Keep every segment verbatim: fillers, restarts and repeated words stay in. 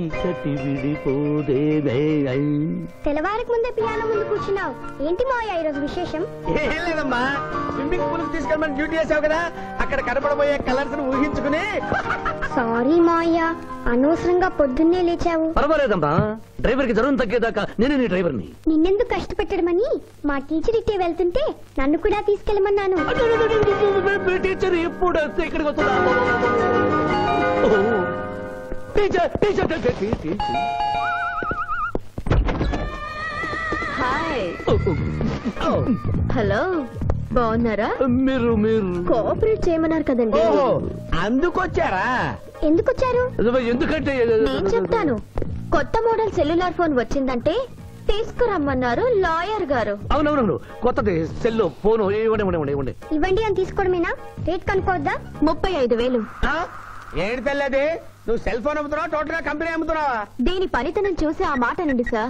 చీకటి విడిపోదే. తెల్లవారికి ముందే పియానో ముందు కూర్చున్నావు ఏంటి మావయ్య ఈరోజు విశేషం? ఏం లేదమ్మా, స్విమ్మింగ్ పూల్ తీసుకెళ్ళమని డ్యూటీ చేసావు కదా, అక్కడ కనపడబోయే కలర్స్ ఊహించుకుని. సారీ మావయ్య, అనవసరంగా పొద్దున్నే లేచావు. పర్వాలేదమ్మా, డ్రైవర్ కి జ్వరం తగ్గేదాకా నేనే నీ డ్రైవర్ ని. నిన్నెందుకు కష్టపెట్టడమని మా టీచర్ ఇట్టే వెళ్తుంటే నన్ను కూడా తీసుకెళ్ళమన్నాను. టీచర్ ఎప్పుడు ఇక్కడికి వస్తుందా? Teacher teacher hi. హలో, బాగున్నారా? మీరు మీరు కోఆపరేట్ చేయమన్నారు కదండి. ఓహో, అందుకొచ్చారా? ఎందుకొచ్చారు? ఎందుకంటే నేను చెప్తాను. కొత్త మోడల్ సెల్యులార్ ఫోన్ వచ్చిందంటే తీసుకురమ్మన్నారు లాయర్ గారు. అవునవునవును, కొత్తది సెల్ ఫోన్ ఇవ్వండి ఇవ్వండి ఇవ్వండి. ఇవ్వండి అని తీసుకోవడమేనా? రేట్ కనుక్కోవద్దా? ముప్పై ఐదు వేలు. ఏంటి తెల్లది, నువ్వు సెల్ ఫోన్ అమ్ముతున్నావా టోటల్ గా కంపెనీ అమ్ముతున్నావా? దీని పనితనం చూసి ఆ మాట నండి సార్.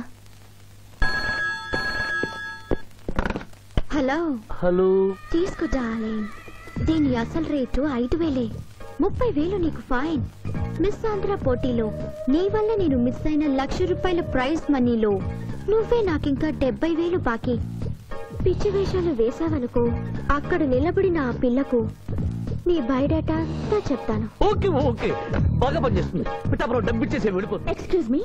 హలో హలో, తీసుకో డార్లింగ్. దీని అసలు రేటు ఐదు వేలే. ముప్పై వేలు నీకు ఫైన్. మిస్ ఆంధ్ర పోటీలో నీ వల్ల నేను మిస్ అయిన లక్ష రూపాయల ప్రైజ్ మనీలో నువ్వే నాకింకా డెబ్బై వేలు బాకీ. పిచ్చి వేషాలు వేసావనుకో, అక్కడ నిలబడిన ఆ పిల్లకు నీ బయోడేటా అంతా చెప్తాను. ఓకే ఓకే, బాగా పనిచేస్తుంది. పిఠాపురం డబ్బిచ్చేసే వెళ్ళిపోతుంది. Excuse me.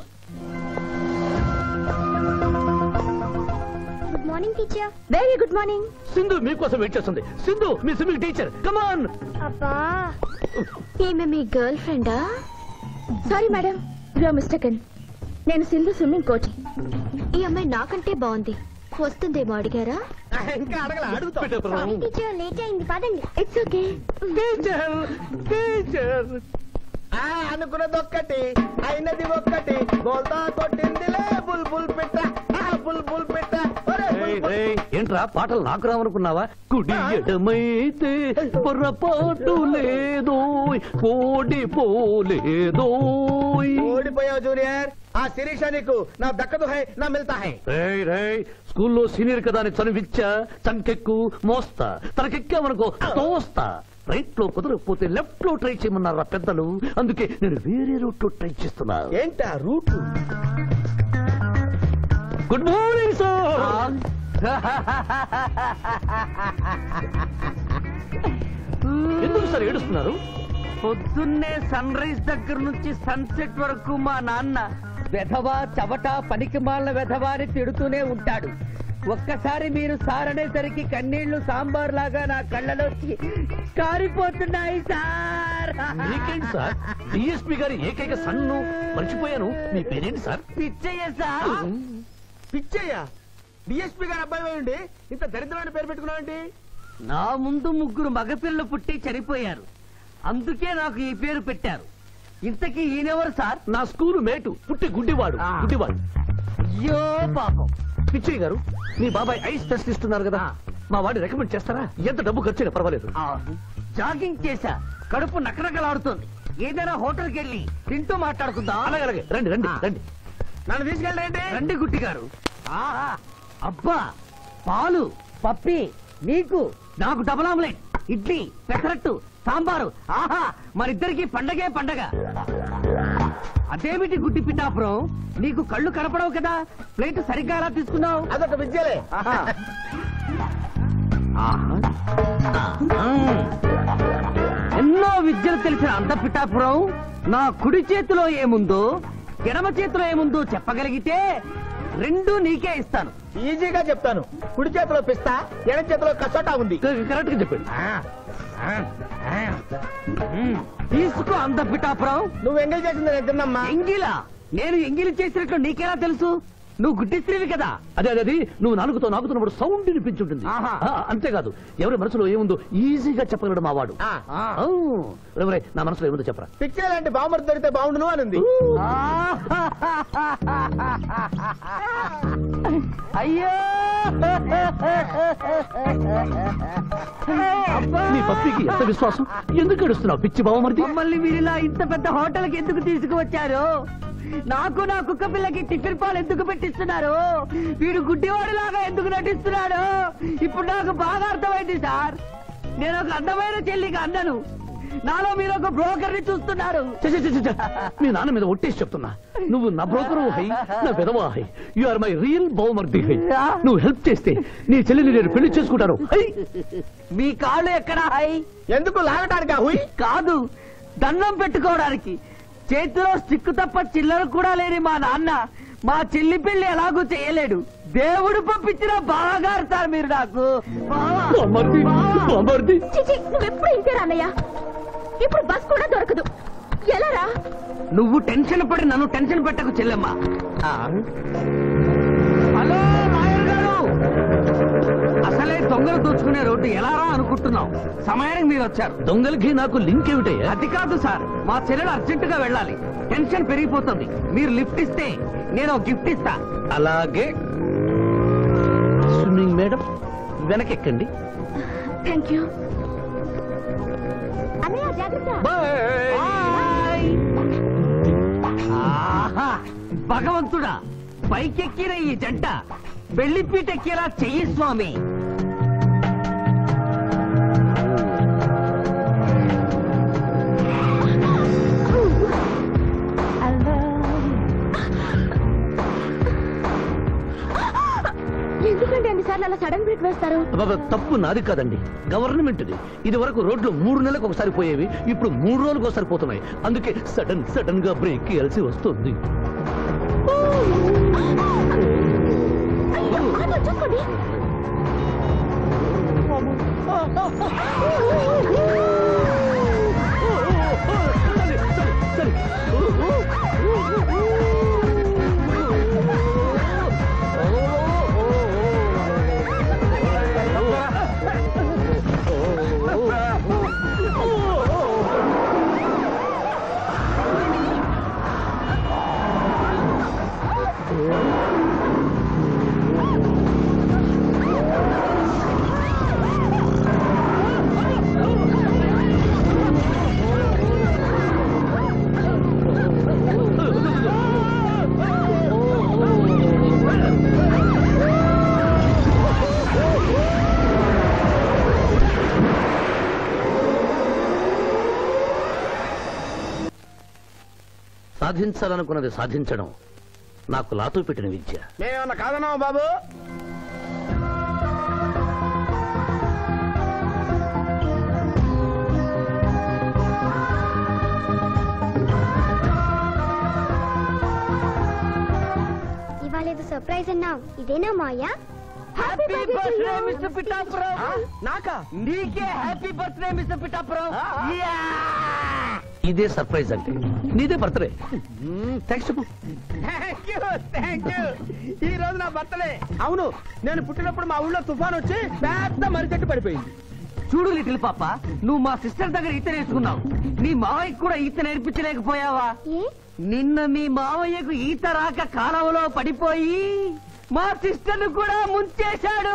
Good morning teacher. Very good morning. Sindhu మీకోసం వెయిట్ చేస్తుంది. సింధు మీ స్విమ్మింగ్ టీచర్, కమ్ ఆన్. అబ్బా, ఈమె మీ గర్ల్ ఫ్రెండా? Sorry madam, you are mistaken. నేను సింధు స్విమ్మింగ్ కోచ్. ఈ అమ్మాయి నాకంటే బాగుంది, వస్తుందేమో అడిగారా? ఇంకా అడగల, అడుగుతా. సారీ టీచర్, లేట్ అయింది, పదండి. It's okay. టీచర్ టీచర్ అనుకున్నది ఒక్కటి, అయినది ఒక్కటి. బోల్తా కొట్టిందిలే బుల్ బుల్ పెట్ట, బుల్ బుల్ పెట్ట. ఏంట్రా పాటలు నాకు రావనుకున్నావా? కుడి ఎడమైతే పొరపాటు లేదో, ఓడిపోలేదో. ఓడిపోయావు జూనియర్, ఆ శిరీష నీకు నా దక్కదు హై నా మిల్తా హై. స్కూల్లో సీనియర్ కదా అని చనువిచ్చా, చంకెక్కు మోస్తా, తనకెక్కామనుకో తోస్తా. రైట్ లో కుదరకపోతే లెఫ్ట్ లో ట్రై చేయమన్నారా పెద్దలు, అందుకే నేను వేరే రూట్ లో ట్రై చేస్తున్నా. ఏంటా రూట్? Good morning sir. ఎందుకు సార్ ఏడుస్తున్నారు? పొద్దున్నే సన్ రైజ్ దగ్గర నుంచి సన్సెట్ వరకు మా నాన్న వెధవా చవట పనికి మాలిన వెధవా అని తిడుతూనే ఉంటాడు. ఒక్కసారి మీరు సార్ అనేసరికి కన్నీళ్లు సాంబార్ లాగా నా కళ్ళలోకి కారిపోతున్నాయి సార్. మీకేంటి సార్, డిఎస్పీ గారి ఏకైక సన్ను మర్చిపోయాను. మీ పేరేంటి sir? Pichaiah sir. Pichaiah? DSP గారి అబ్బాయి ఉండి ఇంత దరిద్రమైన పేరు పెట్టుకున్నావండి? నా ముందు ముగ్గురు మగపిల్లలు పుట్టి చనిపోయారు, అందుకే నాకు ఈ పేరు పెట్టారు. ఇంతకీ ఈయనెవరు సార్? నా స్కూలు మేటు, పుట్టి గుడ్డివాడు. గుడ్డివాడు. అయ్యో పాపం. పిచ్చయ్య గారు, మీ బాబాయ్ ఐస్ టెస్ట్ ఇస్తున్నారు కదా, మా వాడిని రికమెండ్ చేస్తారా? ఎంత డబ్బు ఖర్చైనా పర్వాలేదు. జాగింగ్ చేశా, కడుపు నకనకలాడుతోంది. ఏదైనా హోటల్కి వెళ్ళి తింటూ మాట్లాడుకుందాం. అలాగే అలాగే, రండి రండి రండి. నన్ను తీసుకెళ్ళండి. రండి గుట్టి గారు. అబ్బా, పాలు పప్పి నీకు, నాకు డబుల్ ఆమ్లెట్, ఇడ్లీ పెసరట్టు సాంబారు. ఆహా, మరిద్దరికి పండగే పండగ. అదేమిటి గుడ్డి పిఠాపురం, నీకు కళ్ళు కనపడవు కదా, ప్లేట్ సరిగ్గా ఎలా తీసుకున్నావు? అదొక విద్యలే. ఎన్నో విద్యలు తెలిసిన అంత పిఠాపురం నా కుడి చేతిలో ఏముందో ఎడమ చేతిలో ఏముందో చెప్పగలిగితే రెండు నీకే ఇస్తాను. ఈజీగా చెప్తాను. కుడి చేతిలో పిస్తా, ఎడ చేతిలో కసోటా ఉంది. కరెక్ట్ గా చెప్పండి. తీసుకో అంత పిఠాపురం. నువ్వు ఎంగిల్ చేసింది నేను తిన్నమ్మా. ఎంగిలా? నేను ఎంగిలి చేసినట్లు నీకెలా తెలుసు? నువ్వు గుడ్డి స్త్రీవి కదా. అదే అదే, నువ్వు నాలుగుతో నాకుతున్నప్పుడు సౌండ్ వినిపించుంటుంది. అంతేకాదు, ఎవరి మనసులో ఏముందో ఈజీగా చెప్పగలడు మా వాడు. నా మనసులో ఏముందో చెప్పరా? పిక్చర్ లాంటి బాంబర్ దొరికితే బాగుండును అని. అయ్యో, నీ పప్పికి ఎంత విశ్వాసం, ఎందుకు ఏడుస్తున్నావు పిచ్చి బావమరిది? మమ్మల్ని వీరిలా ఇంత పెద్ద హోటల్కి ఎందుకు తీసుకువచ్చారు? నాకు నా కుక్క పిల్లకి టిఫిన్ పాలు ఎందుకు పెట్టిస్తున్నారు? వీడు గుడ్డివాడిలాగా ఎందుకు నటిస్తున్నాడు? ఇప్పుడు నాకు బాగా అర్థమైంది సార్. నేను ఒక అందమైన చెల్లికి అన్నను, నాలో మీరు ఒక బ్రోకర్ ని చూస్తున్నారు. ఛ, ఛ, ఛ, ఛ, ఛ. మీ నాన్న మీద ఒట్టేసి చెప్తున్నా, నువ్వు నా బ్రోకరు హై, నా విధవా హై. యు ఆర్ మై రియల్ బహుమర్ది హై. నువ్వు హెల్ప్ చేస్తే నీ చెల్లిని నేను పెళ్లి చేసుకుంటాను. హై. మీ కాళ్ళు ఎక్కడ హై? ఎందుకు లాగటానికా హుయ్? కాదు, దండం పెట్టుకోవడానికి. చేతిలో స్టిక్ తప్ప చిల్లర కూడా లేని మా నాన్న మా చెల్లి పెళ్లి ఎలాగూ చేయలేడు. దేవుడు పంపించిన బాగా ఆడతారు మీరు నాకు. బామర్ది, బామర్ది. చిచి నువ్వెప్పుడు ఇంతేరా అన్నయ్య? ఇప్పుడు బస్ కూడా దొరకదు, ఎలారా? నువ్వు టెన్షన్ పడి నన్ను టెన్షన్ పెట్టకు చెల్లెమ్మా. హలో లాయర్ గారు, అసలే దొంగలు దోచుకునే రోడ్డు ఎలారా అనుకుంటున్నావు? సమయానికి మీరు వచ్చారు. దొంగలకి నాకు లింక్ ఏమిటయ్యా? అది కాదు సార్, మా చెల్లెలు అర్జెంట్ గా వెళ్ళాలి. టెన్షన్ పెరిగిపోతుంది. మీరు లిఫ్ట్ ఇస్తే నేను గిఫ్ట్ ఇస్తా. అలాగే. స్విమ్మింగ్ మేడం వెనకెక్కండి. థ్యాంక్ యూ అన్నయ్య, జాగ్రత్త. బాయ్. ఆహా, భగవంతుడా, పైకెక్కిన ఈ జంట పెళ్లిపీటెక్కేలా చెయ్యి స్వామి. ఎందుకంటే అన్నిసార్లు అలా సడన్ బ్రేక్ వేస్తారు? బాబా, తప్పు నాది కాదండి, గవర్నమెంట్ది. ఇది వరకు రోడ్లు మూడు నెలలకు ఒకసారి పోయేవి, ఇప్పుడు మూడు రోజులకు ఒకసారి పోతున్నాయి. అందుకే సడన్ సడన్ గా బ్రేక్ వేయాల్సి వస్తుంది. అయ్యో, ఆటో చూసుకోండి. సాధించాలనుకున్నది సాధించడం నాకు లాతో పెట్టిన విద్య. మేమేమన్నా కాదన్నావా బాబు? ఇవాళ ఏదో సర్ప్రైజ్ అన్నావు, ఇదేనా Maya? Happy birthday mister Pithapuram. నాకా? నీకే హ్యాపీ బర్త్డే మిస్టర్ పిఠాపురం. ఇదే సర్ప్రైజ్ అంటే. నీదే బర్త్డే. థ్యాంక్స్ చెప్పు. Thank you, thank you. ఈ రోజు నా బర్త్డే. అవును, నేను పుట్టినప్పుడు మా ఊళ్ళో తుఫాన్ వచ్చి పెద్ద మర్రి చెట్టు పడిపోయింది. చూడు లిటిల్ పాప, నువ్వు మా సిస్టర్ దగ్గర ఈత నేర్చుకున్నావు. నీ మావయ్యకు కూడా ఈత నేర్పించలేకపోయావా? ఏ? నిన్న మీ మావయ్యకు ఈత రాక కాలువలో పడిపోయి మా సిస్టర్ ను కూడా ముంచేశాడు.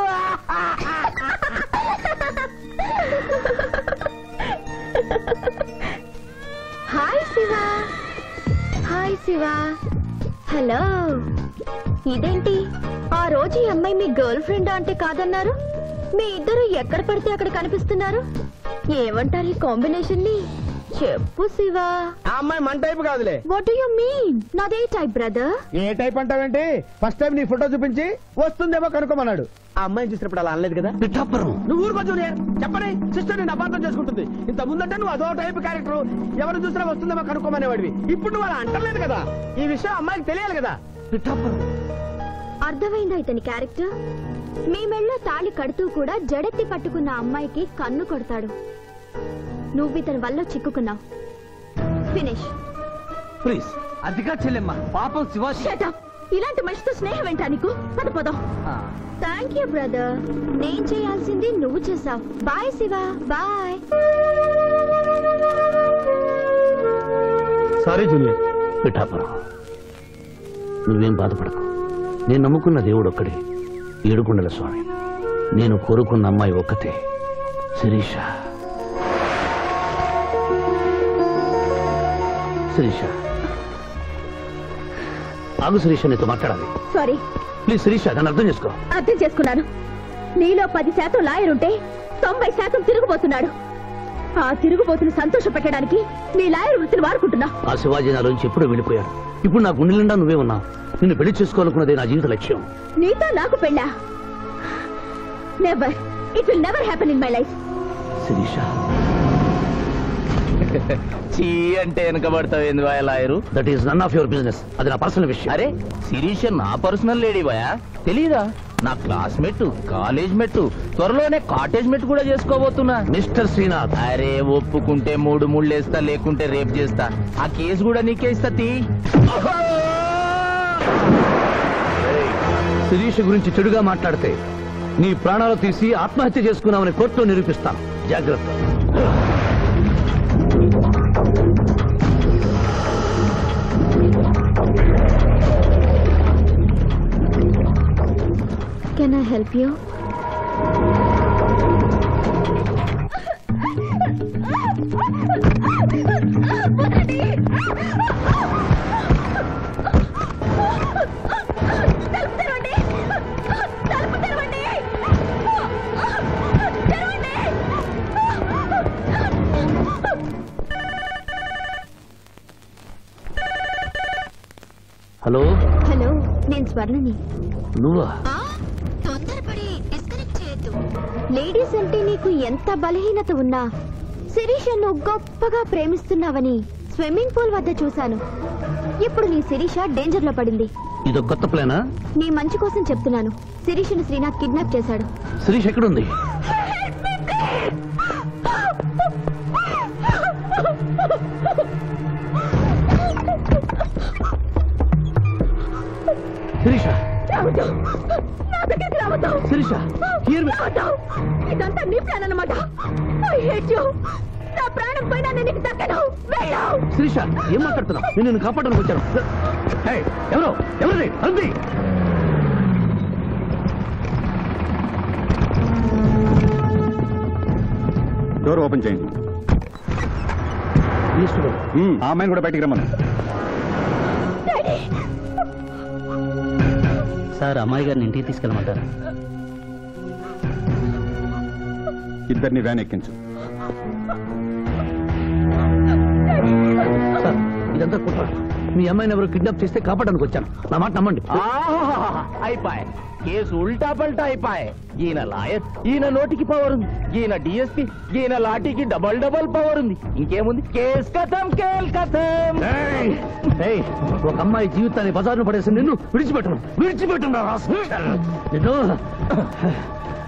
Hi Shiva. Hi Shiva. Hello. ఇదేంటి, ఆ రోజు ఈ అమ్మాయి మీ గర్ల్ ఫ్రెండ్ అంటే కాదన్నారు? మీ ఇద్దరు ఎక్కడ పడితే అక్కడ కనిపిస్తున్నారు. ఏమంటారు ఈ కాంబినేషన్ ని? చెప్పు శివ. ఆ అమ్మాయి మన టైప్ కాదులే. What do you mean? నాదే టైప్ బ్రదర్. ఏ టైప్ అంటావేంటి? ఫస్ట్ టైం నీ ఫోటో చూపించి వస్తుందేమో కనుక్కోమన్నాడు. ఆ అమ్మాయిని చూసినప్పుడు అలా అనలేదు కదా. పిఠాపురం, నువ్వు ఊరుకో జూనియర్. చెప్పని సిస్టర్ నేను అపార్థం చేసుకుంటుంది. ఇంత ముందంటే నువ్వు అదో టైప్ క్యారెక్టర్, ఎవరు చూసినా వస్తుందేమో కనుక్కోమనేవాడివి. ఇప్పుడు నువ్వు అలా అంటలేదు కదా. ఈ విషయం అమ్మాయికి తెలియాలి కదా. పిఠాపురం. అర్థమైందా ఇతని క్యారెక్టర్? మీ మెళ్ళో తాళి కడుతూ కూడా జడెత్తి పట్టుకున్న అమ్మాయికి కన్ను కొడతాడు. నువ్వు ఇతని వల్ల చిక్కుకున్నావు. ఫినిష్. ప్లీజ్. అదిగా చెల్లెమ్మ, పాపం శివాజీ. Shut up. ఇలాంటి మనిషితో స్నేహం ఏంటా నీకు? పద పదం. Thank you brother. నేను చేయాల్సింది నువ్వు చేసావు. Bye Shiva. Bye. Sorry junior. Pithapuram, నువ్వేం బాధపడకు. నేను నమ్ముకున్న దేవుడు ఒక్కడే, ఏడుకొండల స్వామి. నేను కోరుకున్న అమ్మాయి ఒక్కతే, శిరీష. శిరీష, ఆగు శిరీష, నీతో మాట్లాడాలి. సారీ. ప్లీజ్ శిరీష, నన్ను అర్థం చేసుకో. అర్థం చేసుకున్నాను. నీలో పది శాతం లాయర్ ఉంటే తొంభై శాతం తిరుగుబోతున్నాడు. ఆ తిరుగుబోతుని సంతోష పెట్టడానికి నీ లాయర్ వృత్తిని వాడుకుంటున్నా. ఆ శివాజీ నాలోంచి ఎప్పుడో వెళ్ళిపోయాడు. ఇప్పుడు నా గుండె నిండా నువ్వే ఉన్నావు. నిన్ను పెళ్లి చేసుకోవాలనుకున్నదే నా జీవిత లక్ష్యం. నీతో నాకు పెళ్ళా? Never. It will never happen in my life. Sirisha చీ అంటే వెనకబడతావు ఏంది boy lawyer? That is none of your business. అది నా పర్సనల్ విషయం. అరే శిరీష నా పర్సనల్ లేడీ బాయా, తెలీదా? నా క్లాస్మేట్, కాలేజ్ మెట్, త్వరలోనే కాటేజ్ మెట్ కూడా చేసుకోబోతున్నా. మిస్టర్ శ్రీనాథ్, అరే ఒప్పుకుంటే మూడు ముళ్ళు వేస్తా, లేకుంటే రేప్ చేస్తా. ఆ కేసు కూడా నీకే ఇస్తా. తీ శిరీష గురించి చెడుగా మాట్లాడితే నీ ప్రాణాలు తీసి ఆత్మహత్య చేసుకున్నామని కోర్టులో నిరూపిస్తాను. జాగ్రత్త. Can I help you? Hello hello, నేను స్వర్ణని. నువ్వా? తొందరపడి డిస్కనెక్ట్ చేయొద్దు. లేడీస్ అంటే నీకు ఎంత బలహీనత ఉన్నా శిరీషను గొప్పగా ప్రేమిస్తున్నావని స్విమ్మింగ్ పూల్ వద్ద చూశాను. ఇప్పుడు నీ శిరీష డేంజర్ లో పడింది. ఇదో కొత్త ప్లానా? నీ మంచి కోసం చెప్తున్నాను. శిరీషను శ్రీనాథ్ కిడ్నాప్ చేశాడు. శిరీష్ ఎక్కడుంది? Sirisha, Sirisha, hear me. ఇదంతా నీ ప్లాన్ అన్నమాట. I hate you. నా ప్రాణం పోయినా నేను నీకు దక్కను. వెళ్ళు. శిరీష, ఏం మాట్లాడుతున్నావు? నేను నిన్ను కాపాడడానికి వచ్చాను. ఏయ్, ఎవరు ఎవరిది? అంది. డోర్ ఓపెన్ చేయండి. ఈశ్వరుడు, ఆ అమ్మాయిని కూడా బయటికి రమ్మను. సార్, అమ్మాయి గారిని ఇంటికి తీసుకెళ్ళమంటారు. ఇద్దరిని వ్యాన్ ఎక్కించు. సార్, ఇదంతా కుట్ర. మీ అమ్మాయిని ఎవరు కిడ్నాప్ చేస్తే కాపాడడానికి వచ్చాను. నా మాట నమ్మండి. అయిపోయి కేసు ఉల్టా పల్టా అయిపోయి. ఈయన లాయర్, ఈయన నోటికి పవర్ ఉంది. ఈయన డిఎస్పీ, ఈయన లాఠీకి డబల్ డబల్ పవర్ ఉంది. ఇంకేముంది? కేస్ కథం, కేల్ కథం. ఏయ్, ఏయ్, ఒక అమ్మాయి జీవితాన్ని బజార్ను పడేసి నిన్ను విడిచిపెట్టను విడిచిపెట్టను రా రాస్కల్. నిన్ను